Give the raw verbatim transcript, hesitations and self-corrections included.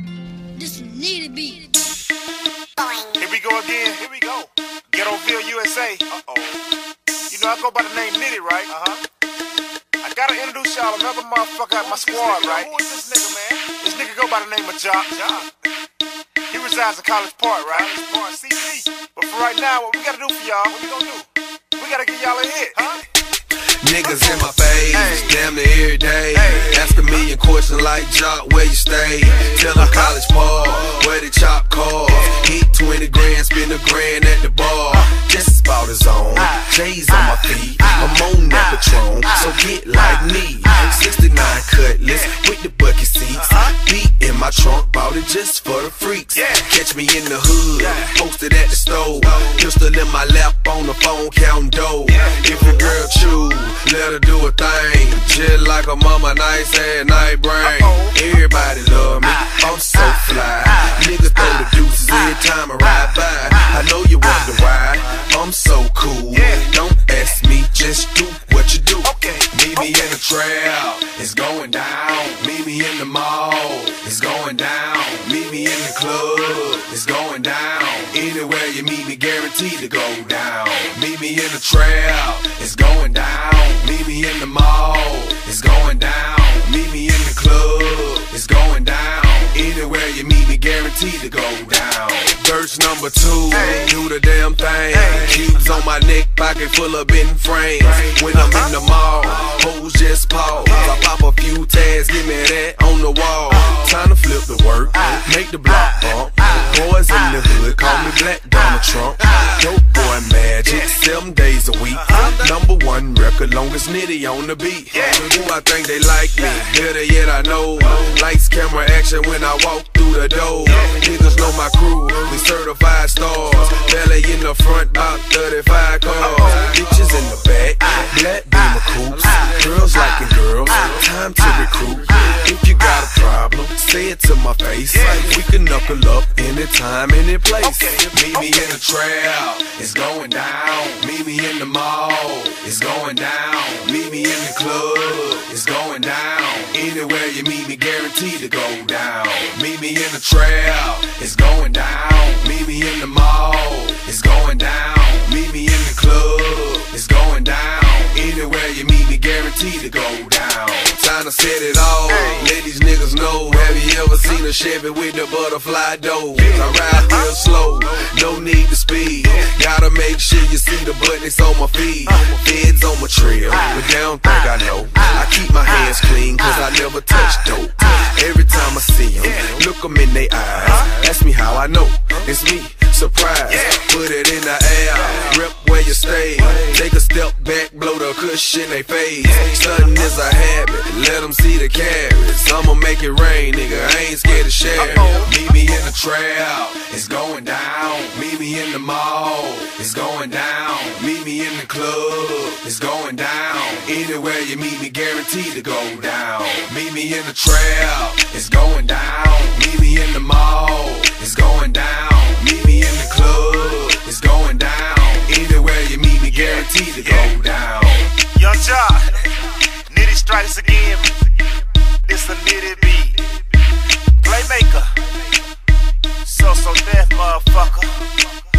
This need to be. Here we go again. Here we go. Ghettoville, U S A. Uh-oh. You know, I go by the name Nitty, right? Uh-huh. I gotta introduce y'all another motherfucker out my squad, right? Who is this nigga, man? This nigga go by the name of Jock. Jock. He resides in College Park, right? College Park, C P. But for right now, what we gotta do for y'all, what we gonna do? We gotta give y'all a hit, huh? Niggas in my face, hey. Damn near every day. Hey. Ask a million questions like Jock, where you stay? Hey. Tell them College Park, where they chop cars. Hit twenty grand, spend a grand at the bar. Just about his own, J's on my feet. I'm on that Patron, so get like me. sixty-nine Cutlass with the bucket seats. Beat in my trunk, bought it just for the freaks. Catch me in the hood, posted at the store. Pistol in my lap on the phone, counting dough. If your girl choose, let her do a thing. Just like a mama, nice ass night brain. Everybody love me, I'm so fly. Niggas throw the deuces every time I ride by. I know you wonder why, I'm so cool. Don't ask me, just do what you do. Meet me in the trail, it's going down. Meet me in the mall, it's going down. Meet me in the club, it's going down. Anywhere you meet me, guaranteed to go down. Meet me in the trail, it's going down. Meet me in the mall, it's going down. Meet me in the club, it's going down. Anywhere you meet me, guaranteed to go down. Verse number two, hey. Do the damn thing. Hey. Cubes on my neck, pocket full of bent frames. When I'm in the mall, hoes just pause. I pop a few tags, give me that on the wall. Time to flip the work, make the block bump. Boys in the hood, call me Black Donald Trump. Dope boy magic, seven days a week. Number one record, longest Nitty on the beat. Ooh, I think they like me, better yet I know. Lights, camera, action when I walk through the door. Niggas know my crew, we certified stars. Belly in the front, about thirty-five cars. Bitches in the back, black beamer coupes. Girls liking girls, time to recruit. If you got a problem, say it to my face. We can knuckle up anytime, any place. Meet me in the trail, it's going down. Meet me in the mall, it's going down. Meet me in the club, it's going down. Anywhere you meet me, guaranteed to go down. Meet me in the trail, it's going down. Meet me in the mall, it's going down. Meet me in the club, it's going down. Anywhere you meet me, guaranteed to go down. Time to set it all, let these niggas know. Have you ever seen a Chevy with the butterfly doors? I ride real slow, no need to speed. Gotta make sure you see the buttons on my feet. Feds on my trail, but they don't think I know. I keep my hands clean, cause I never touch dope. Every time I see them, look them in their eyes. Ask me how I know, it's me, surprise. Put it in the air, rep where you stay. Take a step back, blow the cushion they face. Stuntin' is a habit, let them see the carrots. I'ma make it rain, nigga, I ain't scared to share. Meet me in the trail, it's going down. Meet me in the mall, it's going down. Meet me in the club, it's going down. Anywhere you meet me, guaranteed to go down. Meet me in the trail, it's going down. Meet me in the mall, it's going down. Meet me in the club, it's going down. Anywhere you meet me, guaranteed to go down. Young Jock, Nitty strikes again. It's a Nitty beat. Playmaker, so so deaf motherfucker.